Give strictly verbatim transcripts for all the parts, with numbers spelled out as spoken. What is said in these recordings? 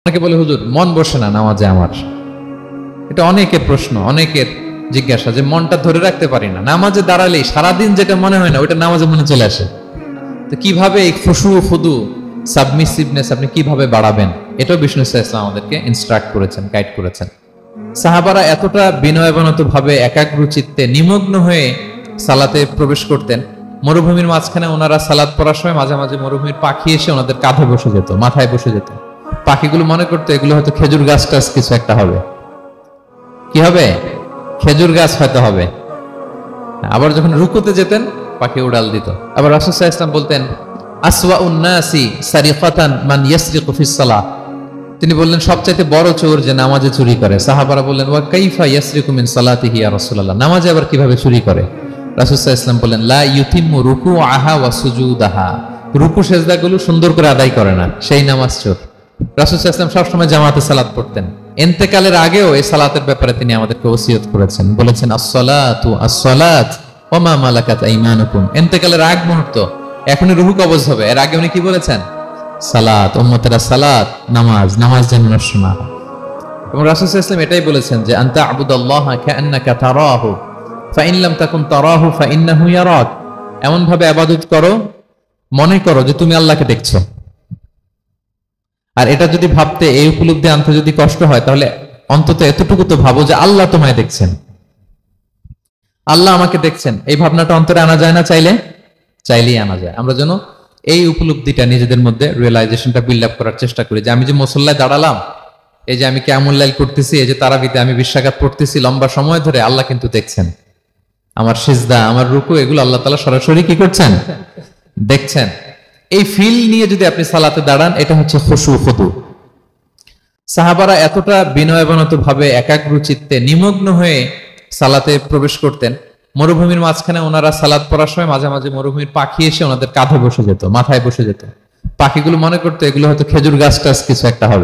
অনেকে বলে হুজুর মন বসে না নামাজে আমার। এটা অনেকের প্রশ্ন, অনেকের জিজ্ঞাসা যে মনটা ধরে রাখতে পারি না, নামাজে দাঁড়ালেই সারাদিন যেটা মনে হয় না ওইটা নামাজে মনে চলে আসে। তো কিভাবে এই খুশু খুদু সাবমিসিভনেস আপনি কিভাবে বাড়াবেন, এটাও বিষ্ণু ইসলাম আমাদেরকে ইনস্ট্রাক্ট করেছেন, গাইড করেছেন। সাহাবারা এতটা বিনয়বনত ভাবে একাগ্র চিত্তে নিমগ্ন হয়ে সালাতে প্রবেশ করতেন, মরুভূমির মাঝখানে ওনারা সালাত পড়ার সময় মাঝে মাঝে মরুভূমির পাখি এসে ওনাদের কাঁধে বসে যেত, মাথায় বসে যেত। পাখিগুলো মনে করতো এগুলো হয়তো খেজুর গাছ টাছ কিছু একটা হবে। কি হবে? খেজুর গাছ হয়তো হবে। আবার যখন রুকুতে যেতেন পাখি উড়াল দিত। আবার রাসূল সাল্লাল্লাহু আলাইহি ওয়াসাল্লাম বলতেন আসওয়াউন নাসি সারিকাতান মান ইয়াসরিকু ফিস সালাহ। তিনি বললেন সবচাইতে বড় চোর যে নামাজে চুরি করে। সাহাবারা বললেন ওয়া কাইফা ইয়াসরিকু মিন সালাতিহি ইয়া রাসূলুল্লাহ, নামাজে আবার কিভাবে চুরি করে? রাসূল সাল্লাল্লাহু আলাইহি ওয়াসাল্লাম বললেন লা ইউতিম্মু রুকুআহা ওয়া সুজুদাহা, রুকু সেজদাগুলো সুন্দর করে আদায় করে না, সেই নামাজ চোর। রাসূল সাল্লাল্লাহু আলাইহি ওয়াসাল্লাম সবসময় জামাতে সালাত পড়তেন। ইন্তেকালের আগেও এই সালাতের ব্যাপারে তিনি আমাদেরকে ওসিয়ত করেছেন, বলেছেন আস-সালাতু আস-সালাত ওয়া মা মালাকাত আইমানুকুম। ইন্তেকালের আগ মুহূর্ত, এখনই রুহু কবজ হবে, এর আগে উনি কি বলেছেন? সালাত, উম্মতেরা সালাত, নামাজ, নামাজ যেন নষ্ট না হয়। এবং রাসূল সাল্লাল্লাহু আলাইহি ওয়াসাল্লাম এটাই বলেছেন যে আনতা আবুদাল্লাহা কাআন্নাকা তারাহু ফাইন লাম তাকুন তারাহু ফাইন্নাহু ইয়ারাক। এমন ভাবে ইবাদত করো মনে করো যে তুমি আল্লাহকে দেখছো। আর এটা যদি ভাবতে, এই উপলব্ধি আনতে যদি কষ্ট হয়, তাহলে অন্তত এতটুকু তো ভাবো যে আল্লাহ তোমায় দেখছেন, আল্লাহ আমাকে দেখছেন। এই ভাবনাটা অন্তরে আনা যায় না? চাইলে চাইলেই আনা যায়। আমরা যেন এই উপলব্ধিটা নিজেদের মধ্যে রিয়েলাইজেশনটা বিল্ড আপ করার চেষ্টা করি যে আমি যে মুসল্লায় দাঁড়ালাম, এই যে আমি কিয়ামুল লাইল করতেছি, এই যে তারাবিতে আমি বিশরাকাত পড়তেছি লম্বা সময় ধরে, আল্লাহ কিন্তু দেখছেন। আমার সিজদা, আমার রুকু, এগুলো আল্লাহ তাআলা সরাসরি কি করছেন? দেখছেন। এই ফিল নিয়ে যদি আপনি সালাতে দাঁড়ান, এটা হচ্ছে খুশু খুদু। সাহাবারা এতটা বিনয়বনত ভাবে একাগ্র চিত্তে নিমগ্ন হয়ে সালাতে প্রবেশ করতেন, মরুভূমির মাঝখানে ওনারা সালাত পড়ার সময় মাঝে মাঝে মরুভূমির পাখি এসে ওনাদের কাঁধে বসে যেত, মাথায় বসে যেত। পাখিগুলো মনে করতো এগুলো হয়তো খেজুর গাছ টাছ কিছু একটা হবে।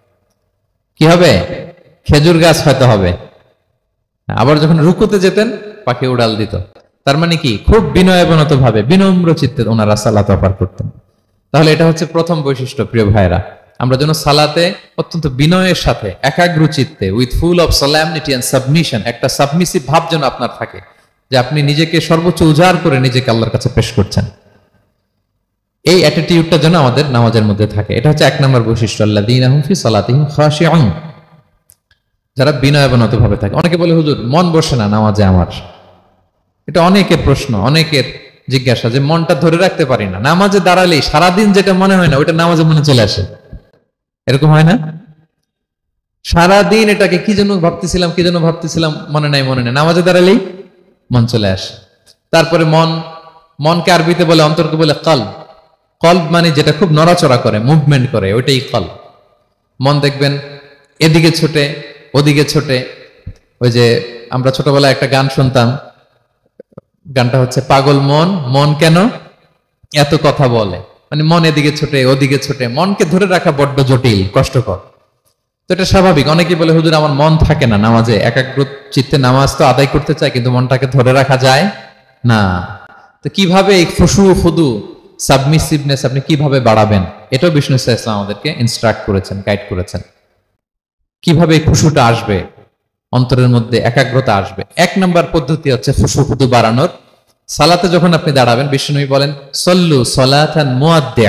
কি হবে? খেজুর গাছ হয়তো হবে। আবার যখন রুকুতে যেতেন পাখি উড়াল দিত। তার মানে কি, খুব বিনয়বনত ভাবে বিনম্র চিত্তে ওনারা সালাত অফার করতেন। তাহলে এটা হচ্ছে প্রথম বৈশিষ্ট্য। প্রিয় ভাইরা, আমরা যেন সালাতে অত্যন্ত বিনয়ের সাথে একাগ্র চিত্তে, with full of solemnity and submission, একটা সাবমিসিভ ভাব যেন আপনার থাকে, যে আপনি নিজেকে সর্বোচ্চ উজাড় করে নিজেকে আল্লাহর কাছে পেশ করছেন। এই অ্যাটিটিউডটা যেন আমাদের নামাজের মধ্যে থাকে। এটা হচ্ছে এক নম্বর বৈশিষ্ট্য, আল্লাযীনা হুম ফি সালাতিহিম খাশিউন, যারা বিনয়বনত ভাবে থাকে। অনেকে বলে হুজুর মন বসে না নামাজে আমার। এটা অনেকের প্রশ্ন, অনেকের জিজ্ঞাসা যে মনটা ধরে রাখতে পারি না, নামাজে দাঁড়ালেই সারাদিন যেটা মনে হয় না ওইটা নামাজে মনে চলে আসে। এরকম হয় না? সারাদিন এটাকে কি যেন ভাবতেছিলাম, কি যেন ভাবতেছিলাম, মনে নাই মনে নাই, নামাজে দাঁড়ালেই মন চলে আসে। তারপরে মন, মনকে আরবিতে বলে, অন্তরকে বলে কলব। কলব মানে যেটা খুব নড়াচড়া করে, মুভমেন্ট করে, ওইটাই কলব। মন দেখবেন এদিকে ছোটে ওদিকে ছোটে। ওই যে আমরা ছোটবেলায় একটা গান শুনতাম, গানটা হচ্ছে পাগল মন, মন কেন এত কথা বলে। মানে মন এদিকে ছোটে ওদিকে ছোটে, মনকে ধরে রাখা বড্ড জটিল, কষ্টকর। তো এটা স্বাভাবিক। অনেকে বলে হুজুর আমার মন থাকে না নামাজে, একাগ্র চিত্তে নামাজ তো আদায় করতে চায় কিন্তু মনটাকে ধরে রাখা যায় না। তো কিভাবে এই খুশু খুদু সাবমিসিভনেস আপনি কিভাবে বাড়াবেন, এটাও বিষ্ণু ইসলাম আমাদেরকে ইনস্ট্রাক্ট করেছেন, গাইড করেছেন। কিভাবে এই খুশুটা আসবে, অন্তরের মধ্যে একাগ্রতা আসবে। এক নম্বর পদ্ধতি হচ্ছে খুশু খুদু বাড়ানোর। সালাতে যখন আপনি দাঁড়াবেন, বিষ্ণু বলেন সল্লু সলাতান মুআদ্দিয়া।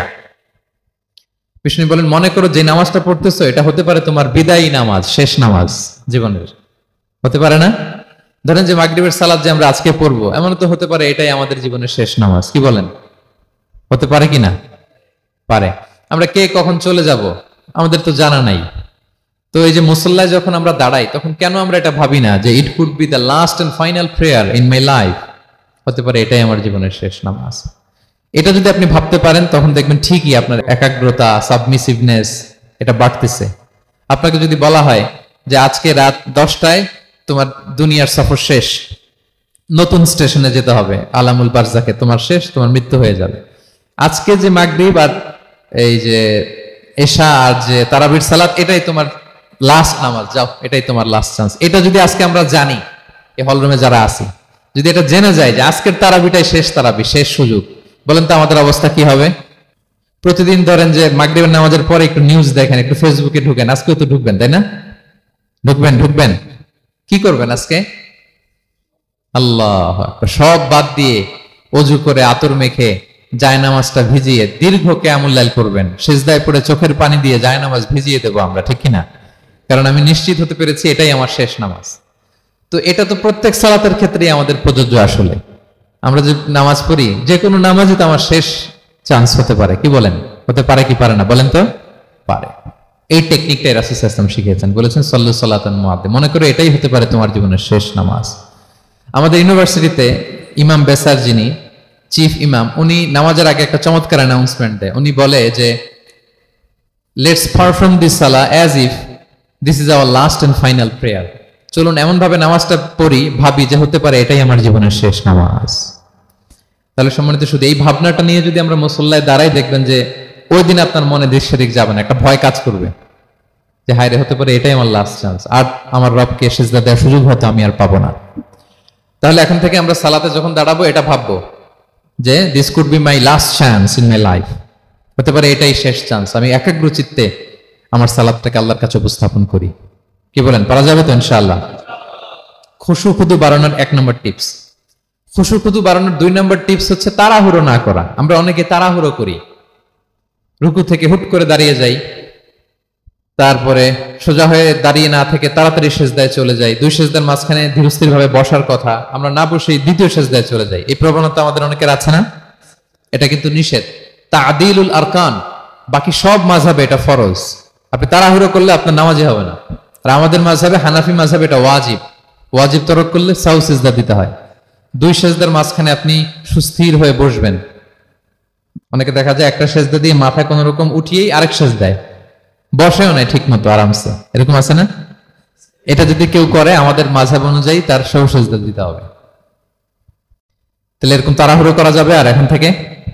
বিষ্ণু বলেন মনে করো যে নামাজটা পড়তেছো এটা হতে পারে তোমার বিদায়ী নামাজ, শেষ নামাজ জীবনের। হতে পারে না? ধরেন যে মাগরিবের সালাত যে আমরা আজকে পড়বো, এমন তো হতে পারে এটাই আমাদের জীবনের শেষ নামাজ। কি বলেন? হতে পারে কি না? পারে। আমরা কে কখন চলে যাব আমাদের তো জানা নাই। তো এই যে মুসল্লায় যখন আমরা দাঁড়াই, তখন কেন আমরা এটা ভাবি না যে it could be the last and final prayer in my life? হতে পারে এটাই আমার জীবনের শেষ নামাজ। এটা যদি আপনি ভাবতে পারেন, তখন দেখবেন ঠিকই আপনার একাগ্রতা, সাবমিসিভনেস এটা বাড়তেছে। আপনাকে যদি বলা হয় যে আজকে রাত দশটায় তোমার দুনিয়ার সফর শেষ, নতুন স্টেশনে যেতে হবে, আলামুল বারজাকে, তোমার শেষ, তোমার মৃত্যু হয়ে যাবে। আজকে যে মাগরিব আর এই যে এশা আর যে তারাবির সালাত, এটাই তোমার লাস্ট নামাজ, যাও এটাই তোমার লাস্ট চান্স। এটা যদি আজকে আমরা জানি, এই হলরুমে যারা আছি, যদি এটা জেনে যায় যে আজকের তারাবিটাই শেষ তারাবি, শেষ সুযোগ, বলেন তো আমাদের অবস্থা কি হবে? প্রতিদিন ধরেন যে মাগরিবের নামাজের পরে একটু নিউজ দেখেন, একটু ফেসবুকে ঢুকেন, আজকেও তো ঢুকবেন তাই না? ঢুকবেন ঢুকবেন কি করবেন আজকে? আল্লাহ সব বাদ দিয়ে অজু করে আতর মেখে জায়নামাজটা ভিজিয়ে দীর্ঘ কিয়ামুল লাইল করবেন, সিজদায় পড়ে চোখের পানি দিয়ে জায়নামাজ ভিজিয়ে দেবো আমরা, ঠিক কিনা? কারণ আমি নিশ্চিত হতে পেরেছি এটাই আমার শেষ নামাজ। তো এটা তো প্রত্যেক সালাতের ক্ষেত্রেই আমাদের প্রযোজ্য। আসলে আমরা যে নামাজ পড়ি, যে কোনো নামাজই তো আমার শেষ চান্স হতে পারে, কি বলেন? হতে পারে কি পারে না বলেন তো? পারে। এই টেকনিকটাই রাসূল সাল্লাল্লাহু আলাইহি ওয়াসাল্লাম শিখিয়েছেন, বলেছেন সাল্লু সালাতান মুআদ্দিন, মনে করো এটাই হতে পারে তোমার জীবনের শেষ নামাজ। আমাদের ইউনিভার্সিটিতে ইমাম বেসার, যিনি চিফ ইমাম, উনি নামাজের আগে একটা চমৎকার অ্যানাউন্সমেন্ট দেয়। উনি বলে যে লেটস পারফর্ম দিস সালাহ as if this is our last and final prayer. চলুন এমন ভাবে নামাজটা পড়ি, ভাবি যে হতে পারে এটাই আমার জীবনের শেষ নামাজ। তাহলে সম্মানিত, শুধু এই ভাবনাটা নিয়ে যদি আমরা মুসল্লায় দাঁড়াই, দেখবেন যে ওই দিন আপনার মনে দৃশ্যরিক যাবে না, একটা ভয় কাজ করবে যে হায় রে, হতে পারে এটাই আমার লাস্ট চান্স, আর আমার রবকে সিজদা দেওয়ার সুযোগ হয়তো আমি আর পাবো না। তাহলে এখন থেকে আমরা সালাতে যখন দাঁড়াবো এটা ভাববো যে this could be my last chance in my life, হতে পারে এটাই শেষ চান্স, আমি একাগ্র চিত্তে আমার সালাতটাকে আল্লাহর কাছে উপস্থাপন করি। কি বলেন, পারা যাবে তো ইনশাআল্লাহ? খুশু খুদু বাড়ানোর এক নম্বর টিপস। খুশু খুদু বাড়ানোর দুই নম্বর টিপস হচ্ছে তাড়াহুড়ো না করা। আমরা অনেকে তাড়াহুড়ো করি, রুকু থেকে হুট করে দাঁড়িয়ে যাই, তারপরে সোজা হয়ে দাঁড়িয়ে না থেকে তাড়াতাড়ি সেজদায় চলে যাই, দুই সেজদার মাঝখানে ধীরস্থির ভাবে বসার কথা আমরা না বসেই দ্বিতীয় সেজদায় চলে যাই। এই প্রবণতা আমাদের অনেকের আছে না? এটা কিন্তু নিষেধ। তা'দিলুল আরকান, বাকি সব মাযহাবে এটা ফরজ। আপনি তাড়াহুড়ো করলে আপনার নামাজই হবে না। আর আমাদের মাযহাবে, হানাফি মাযহাবে, এটা ওয়াজিব। ওয়াজিব তরক করলে সাউ সিজদা দিতে হয়। দুই সেজদার মাঝখানে আপনি সুস্থির হয়ে বসবেন। অনেকে দেখা যায় একটা সেজদা দিয়ে মাথা কোন রকম উঠিয়েই আরেক সেজদায় বসেও নাই ঠিক মতো আরামসে, এরকম আছে না? এটা যদি কেউ করে আমাদের মাযহাব অনুযায়ী তার সৌ সেজদা দিতে হবে। তাহলে এরকম তাড়াহুড়ো করা যাবে? আর এখন থেকে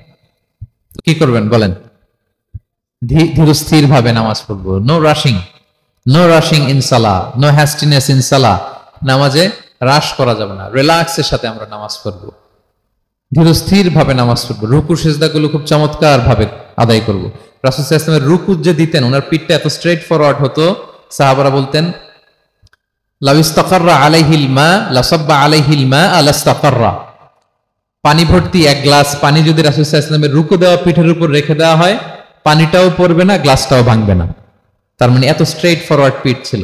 কি করবেন বলেন? ধীরস্থির ভাবে নামাজ পড়বো। No rushing, no rushing in সালাহ, নো হ্যাস্টিনেস ইন সালাহ। নামাজে রাশ করা যাবে না, রিল্যাক্সের সাথে আমরা নামাজ পড়বো, ধীরস্থির ভাবে নামাজ পড়বো। রুকু সিজদাগুলো খুব চমৎকার ভাবে আদায় করবো। রাসূল সাল্লাল্লাহু আলাইহি ওয়াসাল্লামের রুকু যে দিতেন, ওনার পিঠটা এত স্ট্রেট ফরওয়ার্ড হতো, সাহাবারা বলতেন লাউ ইস্তাকাররা আলাইহিল মা লাসাব্বা আলাইহিল মা আলাস্তাকাররা। পানি ভর্তি এক গ্লাস পানি যদি রাসূল সাল্লাল্লাহু আলাইহি ওয়াসাল্লামের রুকু দেওয়া পিঠের উপর রেখে দেওয়া হয়, পানিটাও পড়বে না, গ্লাসটাও ভাঙবে না। তার মানে এত স্ট্রেট ফরওয়ার্ড পিঠ ছিল।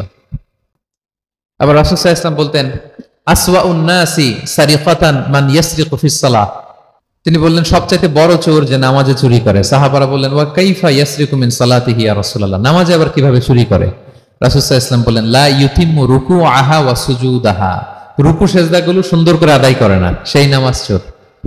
আবার রাসূল সাল্লাল্লাহু আলাইহি ওয়াসাল্লাম বলতেন আসওয়াউন নাসি সারিকাতান মান ইয়াসরিকু ফিস সালাহ। তিনি বললেন সবচাইতে বড় চোর যে নামাজে চুরি করে। সাহাবারা বললেন ওয়া কাইফা ইয়াসরিকু মিন সালাতিহি ইয়া রাসূলুল্লাহ, নামাজে আবার কিভাবে চুরি করে? রাসূল সাল্লাল্লাহু আলাইহি ওয়াসাল্লাম বললেন লা ইউতিম্মু রুকুআহা ওয়া সুজুদাহা, রুকু সেজদাগুলো সুন্দর করে আদায় করে না, সেই নামাজ চোর।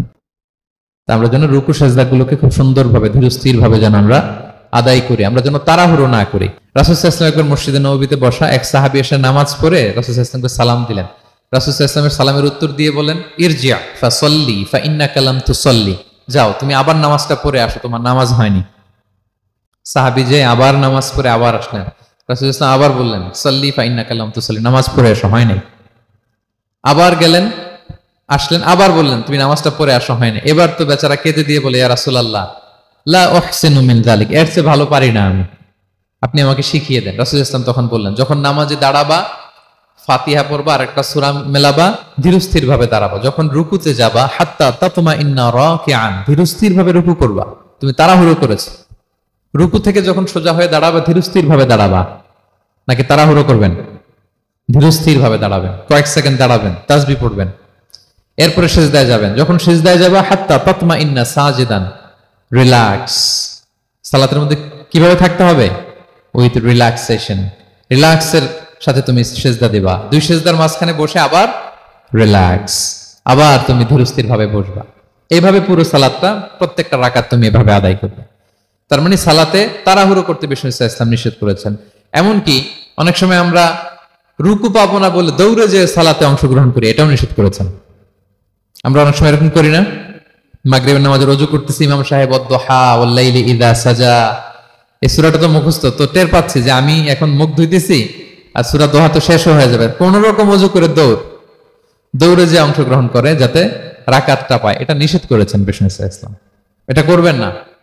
তা আমরা যেন রুকু সেজদাগুলোকে খুব সুন্দরভাবে ধীরস্থির ভাবে যেন আমরা আদায় করি, আমরা যেন তাড়াহুড়ো না করি। রাসূল সাল্লাল্লাহু আলাইহি ওয়াসাল্লাম একবার মসজিদে নববীতে বসা, এক সাহাবী এসে নামাজ পড়ে রাসূল সাল্লাল্লাহু আলাইহি ওয়াসাল্লামকে সালাম দিলেন। রাসূল সাল্লাল্লাহু আলাইহি ওয়াসাল্লামের সালামের উত্তর দিয়ে বলেন ইরজিআ ফাসাল্লি ফাইন্নাকা লাম তুসাল্লি, যাও তুমি আবার নামাজটা পড়ে আসো, তোমার নামাজ হয়নি। সাহাবী যে আবার নামাজ পড়ে আবার আসলেন, রাসূল সাল্লাল্লাহু আলাইহি ওয়াসাল্লাম আবার বললেন সাল্লি ফাইন্নাকা লাম তুসাল্লি, নামাজ পড়ে আসো, হয় নাই। আবার গেলেন, আসলেন, আবার বললেন তুমি নামাজটা পড়ে আসো, হয় না। এবার তো বেচারা কেঁদে দিয়ে বলে ইয়া রাসূলুল্লাহ লা উহসিনু মিন যালিক, এর চেয়ে ভালো পারি না আমি, আপনি আমাকে শিখিয়ে দেন। রাসূল সাল্লাল্লাহু আলাইহি ওয়াসাল্লাম তখন বললেন যখন নামাজে দাঁড়াবা ফাতিহা পড়বা আর একটা সূরা মেলাবা, ধীরস্থির ভাবে দাঁড়াবা। যখন রুকুতে যাবা হাত্তা তাতমা ইন্না রাকিআন, ধীরস্থির ভাবে রুকু করবা। তুমি তাড়াহুড়ো করেছো, রুকু থেকে যখন সোজা হয়ে দাঁড়াবা ধীরস্থির ভাবে দাঁড়াবা, নাকি তাড়াহুড়ো করবেন? ধীরস্থির ভাবে দাঁড়াবেন, কয়েক সেকেন্ড দাঁড়াবেন, তাসবিহ পড়বেন, এরপরে সিজদায় যাবেন। যখন সিজদায় যাবা হাত্তা তাতমা ইন্না সাজিদান, রিল্যাক্স। সালাতের মধ্যে কিভাবে থাকতে হবে? উইথ রিল্যাক্সেশন, রিল্যাক্সের সাথে তুমি সিজদা দিবা। দুই সিজদার মাঝখানে বসে আবার রিল্যাক্স, আবার তুমি ধীরস্থির ভাবে বসবা। এইভাবে পুরো সালাতটা প্রত্যেকটা রাকাত তুমি এভাবে আদায় করবে। তার মানে সালাতে তাড়াহুড়ো করতে বিষ্ণু ইসলাম নিষেধ করেছেন। এমনকি অনেক সময় আমরা রুকু পাবো না বলে দৌড়ে যে সালাতে অংশগ্রহণ করি, এটাও নিষেধ করেছেন। আমরা অনেক সময় এরকম করি না? মাগরিবের নামাজে রুজু করতেছি, ইমাম সাহেব ওয়াদ-দুহা ওয়াল-লাইলি ইযা সাজা, এই সূরাটা তো মুখস্থ, তো টের পাচ্ছি যে আমি এখন মুখ ধুইতেছি আর সূরা দোহা তো শেষ হয়ে যাবে, কোন রকম ওযু করে দৌড় দৌড়ে যে অংশগ্রহণ করে যাতে রাকাতটা পায়, এটা নিষেধ করেছেন বিষ্ণু ইসলাম। এটা করবেন না।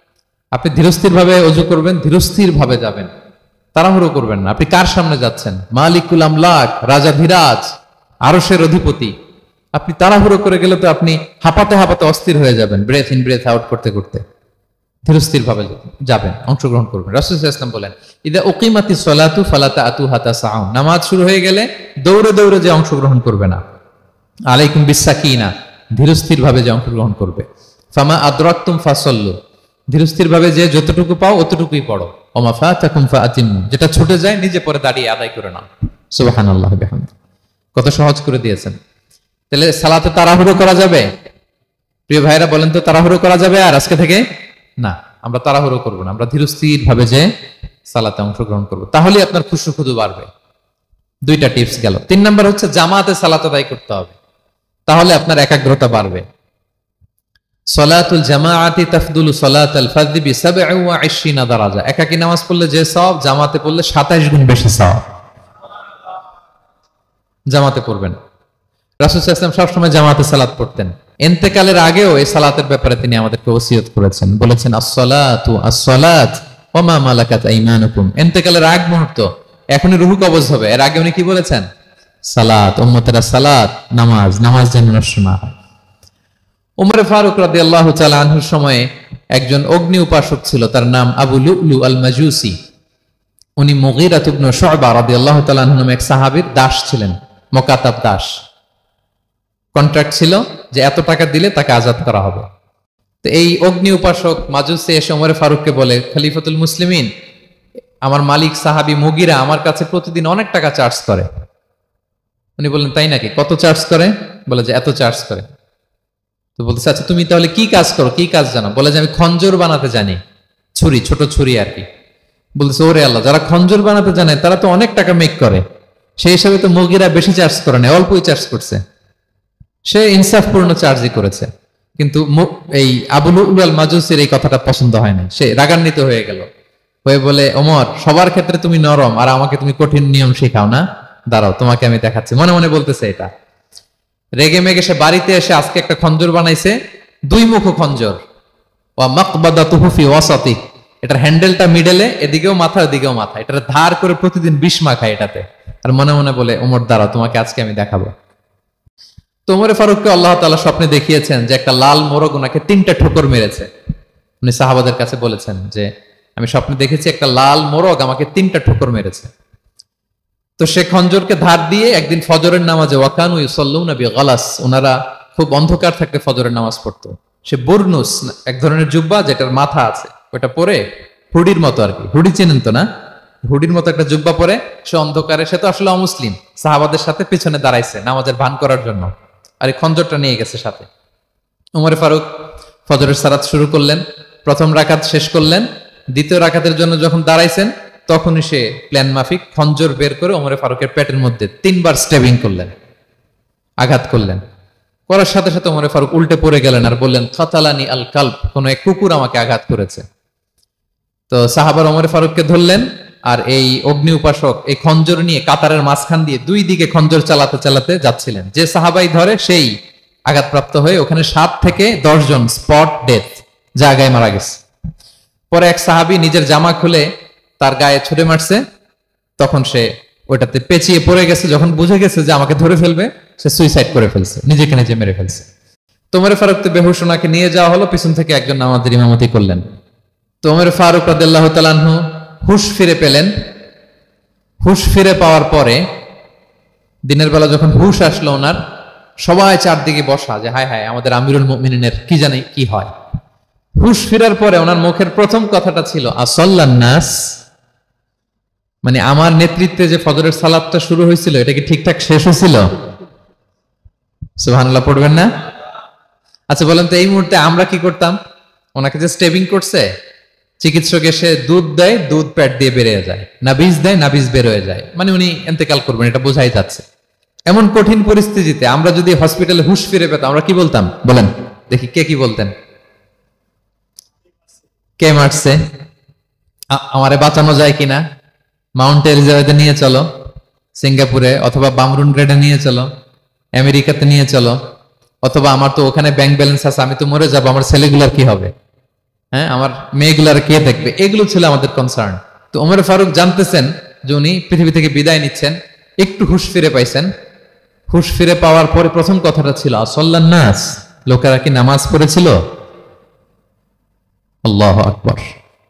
আপনি ধীরস্থির ভাবে অজু করবেন, ধীরস্থির ভাবে যাবেন, তাড়াহুড়ো করবেন না। আপনি কার সামনে যাচ্ছেন? মালিকুল আমলাক, রাজাধিরাজ, আরশের অধিপতি। আপনি তাড়াহুড়ো করে গেলে তো আপনি হাঁপাতে হাঁপাতে অস্থির হয়ে যাবেন, ব্রেথ ইন ব্রেথ আউট করতে করতে। ধীরস্থির ভাবে যাবেন, অংশগ্রহণ করবেন। রাসূল সাল্লাল্লাহু আলাইহি ওয়াসাল্লাম বলেন, ইদা উকিমাতিস সালাতু ফালা তা'তুহা তাসআউন, নামাজ শুরু হয়ে গেলে দৌড়ে দৌড়ে যে অংশগ্রহণ করবে না। আলাইকুম বিসাকিনা, ধীরস্থির ভাবে যে অংশগ্রহণ করবে। ফামা আদরাকতুম ফাসাল্লু, ধীরস্থির ভাবে যে যতটুকু পাও অতটুকুই পড়ো। ওমা ফাতাকুম ফাআতিমু, যেটা ছুটে যায় নিজে পরে দাঁড়িয়ে আদায় করে নাও। সুবহানাল্লাহ বিহামদি। কত সহজ করে দিয়েছেন। তাহলে সালাতে তাড়াহুড়ো করা যাবে? প্রিয় ভাইরা বলেন তো, তাড়াহুড়ো করা যাবে আর আজকে থেকে? না, আমরা তাড়াহুড়ো করব না, আমরা ধীরস্থির ভাবে যে সালাতে অংশগ্রহণ করব, তাহলে আপনার খুশু খুদু বাড়বে। দুইটা টিপস গেল। তিন নাম্বার হচ্ছে জামাতে সালাত আদায় করতে হবে, তাহলে আপনার একাগ্রতা বাড়বে। সলাতুল জামাআতি তাফদুলু সলাতাল ফারদি বি সাবঈ ওয়া ইশরিনা দারাজা, একাকী নামাজ পড়লে যে সওয়াব, জামাতে পড়লে সাতাশ গুণ বেশি সওয়াব। জামাতে পড়বেন। রাসূল সাল্লাল্লাহু আলাইহি ওয়াসাল্লাম সবসময় জামাতে সালাত পড়তেন। ইন্তেকালের আগেও এই সালাতের ব্যাপারে তিনি আমাদেরকে ওসিয়ত করেছেন, বলেছেন আস-সালাতু আস-সালাত ওয়া মা মালাকাত আইমানুকুম। ইন্তেকালের আগ মুহূর্ত, এখনই রূহ কবজ হবে, এর আগে উনি কি বলেছেন? সালাত, উম্মতেরা সালাত, নামাজ, নামাজ যেন নষ্ট না হয়। উমর ফারুক রাদিয়াল্লাহু তাআলা আনহুর সময়ে একজন অগ্নি উপাসক ছিল, তার নাম আবু লুলু আল মাজুসি। উনি মুগীরা ইবনে শু'বা রাদিয়াল্লাহু তাআলা আনহু নামে এক সাহাবীর দাস ছিলেন, মুকাতাব দাস। কন্ট্রাক্ট ছিল যে এত টাকা দিলে তাকে আজাদ করা হবে। তো এই অগ্নি উপাসক মাজুসি এসে উমর ফারুককে বলে, খলিফাতুল মুসলিমিন, আমার মালিক সাহাবী মুগীরা আমার কাছে প্রতিদিন অনেক টাকা চার্জ করে। উনি বললেন, তাই নাকি? কত চার্জ করে? বলে যে এত চার্জ করে। তো বলতেছে, আচ্ছা তুমি তাহলে কি কাজ করো, কি কাজ জানো? বলে যে আমি খঞ্জর বানাতে জানি, ছুরি, ছোট ছুরি আর কি। বলতেছে, ওরে আল্লাহ, যারা খঞ্জর বানাতে জানে তারা তো অনেক টাকা মেক করে, সেই হিসাবে তো মুগীরা বেশি চার্জ করে না, অল্পই চার্জ করছে। সে ইনসাফপূর্ণ চার্জই করেছে। কিন্তু এই আবু লুলু আল মাজুসির এই কথাটা পছন্দ হয় না, সে রাগান্বিত হয়ে গেল, হয়ে বলে, ওমর, সবার ক্ষেত্রে তুমি নরম আর আমাকে তুমি কঠিন নিয়ম শেখাও না, দাঁড়াও তোমাকে আমি দেখাচ্ছি। মনে মনে বলতেছে এটা। রেগে মেগে সে বাড়িতে এসে আজকে একটা খঞ্জর বানাইছে, দুই মুখ খঞ্জর, ওয়া মাকবাদাতুহু ফি ওয়াসাতি, এটার হ্যান্ডেলটা মিডলে, এদিকেও মাথা এদিকেও মাথা, এটার ধার করে প্রতিদিন বিষ মাখায় এটাতে। আর মনে মনে বলে, ওমর দাঁড়াও তোমাকে আজকে আমি দেখাবো। তো ওমর ফারুককে আল্লাহ তাআলা স্বপ্নে দেখিয়েছেন যে একটা লাল মোরগ ওনাকে তিনটা ঠোকর মেরেছে। উনি সাহাবাদের কাছে বলেছেন যে আমি স্বপ্নে দেখেছি একটা লাল মোরগ আমাকে তিনটা ঠোকর মেরেছে। তো সে খঞ্জরকে ধার দিয়ে একদিন ফজরের নামাজে, ওয়াকানু ইউসাল্লুনা বিগালাস, ওনারা খুব অন্ধকার থাকতে ফজরের নামাজ পড়তো। সে বুরনুস, এক ধরনের জুব্বা যেটার মাথা আছে, ওটা পরে হুডির মতো আর কি, হুডি চেনেন তো না, হুডির মতো একটা জুব্বা পরে সে অন্ধকারে, সে তো আসলে অমুসলিম, সাহাবাদের সাথে পিছনে দাঁড়াইছে নামাজের ভান করার জন্য, আর এই খঞ্জরটা নিয়ে গেছে সাথে। ওমর ফারুক ফজরের সালাত শুরু করলেন, প্রথম রাকাত শেষ করলেন, দ্বিতীয় রাকাতের জন্য যখন দাঁড়াইছেন তখনই সে প্ল্যান মাফিক খঞ্জর বের করে ওমর ফারুকের পেটের মধ্যে তিনবার স্টেবিং করলেন, আঘাত করলেন। করার সাথে সাথে ওমর ফারুক উল্টে পড়ে গেলেন আর বললেন, খাতালানি আল কালব, কোন এক কুকুর আমাকে আঘাত করেছে। তো সাহাবার ওমর ফারুককে ধরলেন, আর এই অগ্নি উপাসক এই খঞ্জর নিয়ে কাতারের মাঝখান দিয়ে দুই দিকে খঞ্জর চালাতে চালাতে যাচ্ছিলেন। যে সাহাবাই ধরে সেই আঘাতপ্রাপ্ত হয়ে ওখানে সাত থেকে দশ জন স্পট ডেথ, জায়গায় মারা গেছে। পরে এক সাহাবি নিজের জামা খুলে তার গায়ে ছুড়ে মারছে, তখন সে ওইটাতে পেঁচিয়ে পড়ে গেছে। যখন বুঝে গেছে যে আমাকে ধরে ফেলবে, সে সুইসাইড করে ফেলছে, নিজেকে নিজে মেরে ফেলছে। তো ওমর ফারুক তো বেহুশ, ওনাকে নিয়ে যাওয়া হলো, পিছন থেকে একজন নামাজের ইমামতি করলেন। তো ওমর ফারুক রাদিয়াল্লাহু তাআলা আনহু হুশ ফিরে পেলেন। হুশ ফিরে পাওয়ার পরে দিনের বেলা যখন হুশ আসলো ওনার, সবাই চারদিকে বসা যে হায় হায় আমাদের আমিরুল মুমিনিনের কি জানি কি হয়। হুশ ফিরার পরে ওনার মুখের প্রথম কথাটা ছিল আসাল্লান নাস, মানে আমার নেতৃত্বে যে ফজরের সালাতটা শুরু হয়েছিল এটা কি ঠিকঠাক শেষ হয়েছিল? সুবহানাল্লাহ পড়বেন না? আচ্ছা বলেন তো, এই মুহূর্তে আমরা কি করতাম? ওনাকে যে স্টেবিং করছে, চিকিৎসক এসে দুধ দেয়, দুধ প্যাট দিয়ে বেরিয়ে যায়, নাবিজ দেয়, নাবিজ বের হয়ে যায়, মানে উনি ইন্তেকাল করবেন, এটা বোঝাই যাচ্ছে। এমন কঠিন পরিস্থিতিতে আমরা যদি হসপিটালে হুশ ফিরে পেতাম, আমরা কি বলতাম বলেন দেখি? কে কি বলতেন? কে মারছে, আমারে বাঁচানো যায় কিনা, মাউন্ট এলিজাবেথে নিয়ে চলো, সিঙ্গাপুরে অথবা বামরুন গ্রেডে নিয়ে চলো, আমেরিকাতে নিয়ে চলো, অথবা আমার তো ওখানে ব্যাংক ব্যালেন্স আছে, আমি তো মরে যাবো, আমার ছেলেগুলার কি হবে? হ্যাঁ, আমার মেয়েগুলার কে দেখবে, এগুলো ছিল আমাদের কনসার্ন। তো ওমর ফারুক জানতেছেন যে উনি পৃথিবী থেকে বিদায় নিচ্ছেন, একটু হুঁশ ফিরে পাইছেন। হুঁশ ফিরে পাওয়ার পরে প্রথম কথাটা ছিল আসল্লান নাস, লোকেরা কি নামাজ পড়েছিল? আল্লাহু আকবার।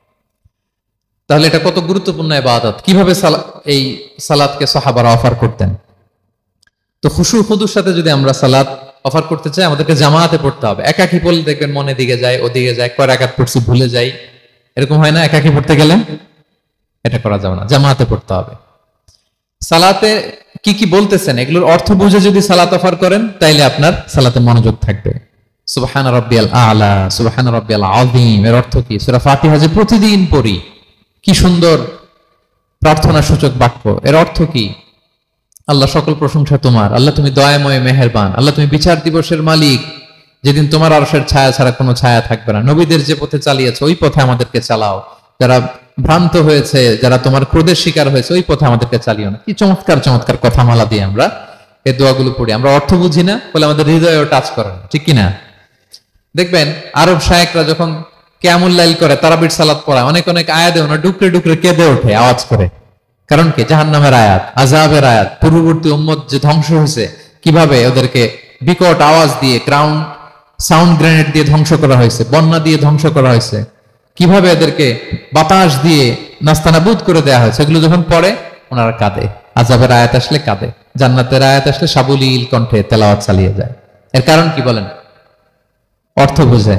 তাহলে এটা কত গুরুত্বপূর্ণ ইবাদত। কিভাবে এই সালাতকে সাহাবারা অফার করতেন। তো খুশু খুদুর সাথে যদি আমরা সালাত অফার করতে চাই, আমাদেরকে জামাতে পড়তে হবে। একাকি পড়লে দেখবেন মনে দিকে যায়, ওদিকে যায়, কয় রাকাত পড়ছি ভুলে যাই, এরকম হয় না? একাকি পড়তে গেলে এটা করা যাবে না, জামাতে পড়তে হবে। সালাতে কি কি বলতেছেন এগুলোর অর্থ বুঝে যদি সালাত অফার করেন, তাইলে আপনার সালাতে মনোযোগ থাকবে। সুবহান রাব্বিয়াল আলা, সুবহান রাব্বিয়াল আযীম এর অর্থ কি? সূরা ফাতিহা যে প্রতিদিন পড়ি, কি সুন্দর প্রার্থনা সূচক বাক্য, এর অর্থ কি? আল্লাহ সকল প্রশংসা তোমার, আল্লাহ তুমি দয়াময় মেহেরবান, আল্লাহ তুমি বিচার দিবসের মালিক, যেদিন তোমার আরশের ছায়া ছাড়া কোনো ছায়া থাকবে না। নবীদের যে পথে চালিয়েছে ওই পথে আমাদেরকে চালাও, যারা ভ্রান্ত হয়েছে, যারা তোমার ক্রোধের শিকার হয়েছে ওই পথে আমাদেরকে চালিও না। কি চমৎকার চমৎকার কথামালা দিয়ে আমরা এই দোয়াগুলো পড়ি। আমরা অর্থ বুঝি না বলে আমাদের হৃদয়েও টাচ করে না, ঠিক কিনা? দেখবেন আরব শায়েকরা যখন কিয়ামুল লাইল করে, তারাবির সালাত পড়ায়, অনেক অনেক আয়াতে ওনা ডুকরে ডুকরে কেঁদে ওঠে আওয়াজ করে। কারণ কি? জাহান্নামের আয়াত, আযাবের আয়াত, পূর্ববর্তী উম্মত যে ধ্বংস হয়েছে, কিভাবে ওদেরকে বিকট আওয়াজ দিয়ে, গ্রাউন্ড সাউন্ড গ্রেনেড দিয়ে ধ্বংস করা হয়েছে, বন্যা দিয়ে ধ্বংস করা হয়েছে, কিভাবে এদেরকে বাতাস দিয়ে নাস্তানাবুদ করে দেয়া হয়েছে, এগুলো যখন পড়ে ওনারা কাঁদে। আযাবের আয়াত আসলে কাঁদে, জান্নাতের আয়াত আসলে সাবলীল কণ্ঠে তেলাওয়াত চালিয়ে যায়। এর কারণ কি বলেন? অর্থ বুঝে।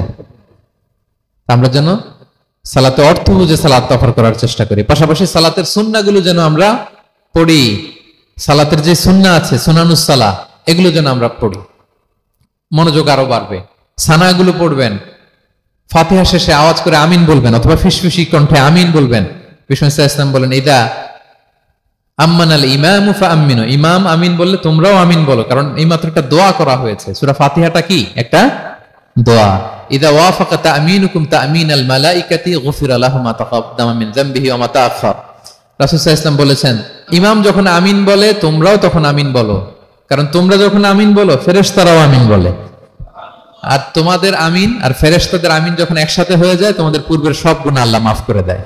আমরা যেন সালাতে অর্থ বুঝে সালাত অফার করার চেষ্টা করি। পাশাপাশি সালাতের সুন্নাহগুলো যেন আমরা পড়ি। সালাতের যে সুন্নাহ আছে, সুনানুস সালাহ, এগুলো যেন আমরা পড়ি, মনোযোগ আরো বাড়বে। সানাগুলো পড়বেন, ফাতিহা শেষে আওয়াজ করে আমিন বলবেন, অথবা ফিসফিসি কণ্ঠে আমিন বলবেন। বিষ্ণু ইসলাম বলেন, ইদা আম্মান আল ইমামু ফাআমিনু, ইমাম আমিন বললে তোমরাও আমিন বলো, কারণ এই মাত্র একটা দোয়া করা হয়েছে। সূরা ফাতিহাটা কি? একটা দোয়া। ইদা ওয়াফাকা তা'মিনুকুম তা'মিনাল মালাইকাতি গুফিরা লাহু মা তাকাদ্দামা মিন যামবিহি ওয়া মা তাআখার। রাসূল সাল্লাল্লাহু আলাইহি ওয়াসাল্লাম বলেছেন, ইমাম যখন আমিন বলে তোমরাও তখন আমিন বলো, কারণ তোমরা যখন আমিন বলো ফেরেশতারাও আমিন বলে। আর তোমাদের আমিন আর ফেরেশতাদের আমিন যখন একসাথে হয়ে যায়, তোমাদের পূর্বের সব গুনাহ আল্লাহ মাফ করে দেয়।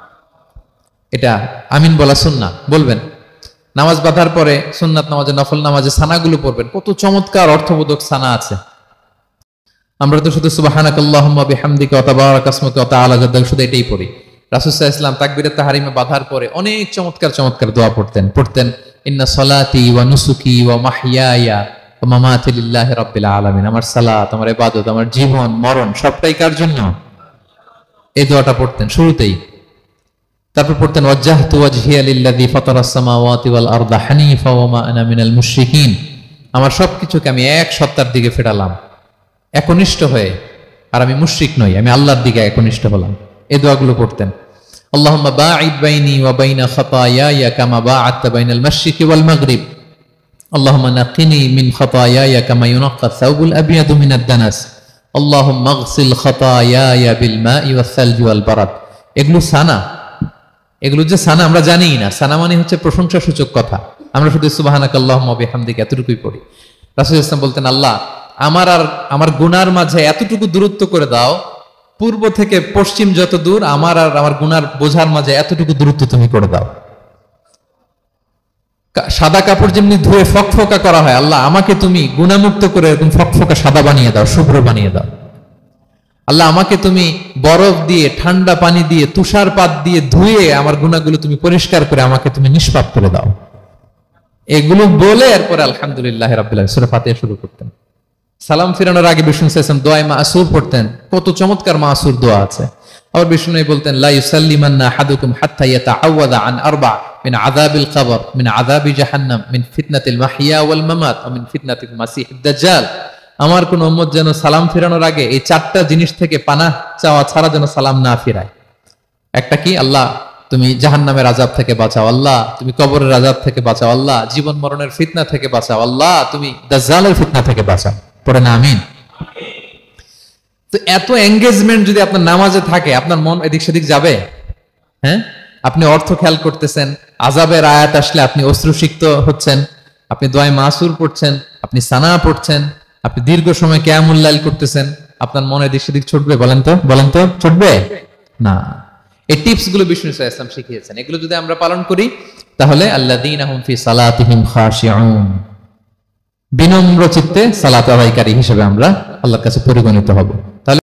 এটা আমিন বলা সুন্নাহ, বলবেন। নামাজ বাঁধার পরে সুন্নাত নামাজে, নফল নামাজে সানাগুলো পড়বেন। কত চমৎকার অর্থবোধক সানা আছে। আমরা তো শুধু সুবহানাকাল্লাহুম্মা বিহামদিকা ওয়া তাবারাকা ইসমুকা ওয়া তাআলা জাদ্দুকা শুধু এটাই পড়ি। রাসূল সাল্লাল্লাহু আলাইহি ওয়াসাল্লাম তাকবীরাত তাহরিমে বাঁধার পরে অনেক চমৎকার চমৎকার দোয়া পড়তেন পড়তেন ইন্না সলাতি ওয়া নুসুকি ওয়া মাহইয়ায়া ওয়া মামাতি লিল্লাহি রাব্বিল আলামিন। আমার সালাত, আমার ইবাদত, আমার জীবন মরণ সবটাই কার জন্য? এই দোয়াটা পড়তেন শুরুতেই। তারপর পড়তেন ওয়াজ্জাহতু ওয়াজহিয়া লিল্লাযী ফাতারাস সামাওয়াতি ওয়াল আরদা হানিফা ওয়া মা আনা মিনাল মুশরিকিন। আমার সবকিছুকে আমি এক সত্তার দিকে ফেরালাম, একনিষ্ঠ হয়ে, আর আমি মুশরিক নই, আমি আল্লাহর দিকে একনিষ্ঠ হলাম। এই দোয়াগুলো পড়তেন। আল্লাহুম্মা বাঈদ বাইনি ওয়া বাইনা খাতায়ায়া কামা বাআদতা বাইনাল মাশরিকি ওয়াল মাগরিব। আল্লাহুম্মা নাক্কিনি মিন খাতায়ায়া কামা ইউনাক্কা আস-সাওবুল আবয়াদু মিনাদ দানাস। আল্লাহুম্মা ইগসিল খাতায়ায়া বিল মাই ওয়াস সালজি ওয়াল বারাদ। এগুলো সানা, এগুলো যে সানা আমরা জানি না। সানা মানে হচ্ছে প্রশংসা সূচক কথা। আমরা শুধু সুবহানাকাল্লাহুম্মা বিহামদিকা এতটুকুই পড়ি। রাসূল ইসলাম বলতেন, আল্লাহ আমার আর আমার গুনার মাঝে এতটুকু দূরত্ব করে দাও, পূর্ব থেকে পশ্চিম যত দূর, আমার আর আমার গুনার বোঝার মাঝে এতটুকু দূরত্ব তুমি করে দাও। সাদা কাপড় যেমনি ধুয়ে ফকফকা করা হয়, আল্লাহ আমাকে তুমি গুনামুক্ত করে এরকম ফকফকা সাদা বানিয়ে দাও, শুভ্র বানিয়ে দাও। আল্লাহ আমাকে তুমি বরফ দিয়ে, ঠান্ডা পানি দিয়ে, তুষারপাত দিয়ে ধুয়ে আমার গুনাহগুলো তুমি পরিষ্কার করে আমাকে তুমি নিষ্পাপ করে দাও। এগুলো বলে এরপরে আলহামদুলিল্লাহ রাব্বিল আলামিন সূরা ফাতিহা শুরু করতেন। সালাম ফিরানোর আগে বিষ্ণু সাল্লাল্লাহু দোয়া মাসুর পড়তেন। কত চমৎকার মাসুর দোয়া আছে। আবার বিষ্ণু বলতেন, লা ইউসাল্লিমান্না আহাদুকুম হাত্তা ইয়াতাআওয়াযা আন আরবা মিন আযাবিল কবর, মিন আযাবি জাহান্নাম, মিন ফিতনাতিল মাহইয়া ওয়াল মামাত ওয়া মিন ফিতনাতিল মাসিহিদ দাজ্জাল। আমার কোন উম্মত যেন সালাম ফিরানোর আগে এই চারটা জিনিস থেকে পানাহ চাওয়া ছাড়া যেন সালাম না ফিরায়। একটা কি? আল্লাহ তুমি জাহান্নামের আযাব থেকে বাঁচাও, আল্লাহ তুমি কবরের আযাব থেকে বাঁচাও, আল্লাহ জীবন মরণের ফিতনা থেকে বাঁচাও, আল্লাহ তুমি দাজ্জালের ফিতনা থেকে বাঁচাও। পড়ে না আমিন? তো এত এঙ্গেজমেন্ট যদি আপনার নামাজে থাকে, আপনার মন এদিক সেদিক যাবে? হ্যাঁ, আপনি অর্থ খেয়াল করতেছেন, আযাবের আয়াত আসলে আপনি অশ্রুসিক্ত হচ্ছেন, আপনি দোয়া মাসুর পড়ছেন, আপনি সানা পড়ছেন, আপনি দীর্ঘ সময় কিয়ামুল লাইল করতেছেন, আপনার মনে দিক সেদিক ছুটবে? বলেন তো, বলেন তো, ছুটবে না। এই টিপস গুলো বিষ্ণু ইসলাম শিখিয়েছেন, এগুলো যদি আমরা পালন করি তাহলে আল্লাযীনা হুম ফি সালাতিহিম খাশিউন, বিনম্র চিত্তে সালাত আদায়কারী হিসেবে আমরা আল্লাহর কাছে পরিগণিত হব।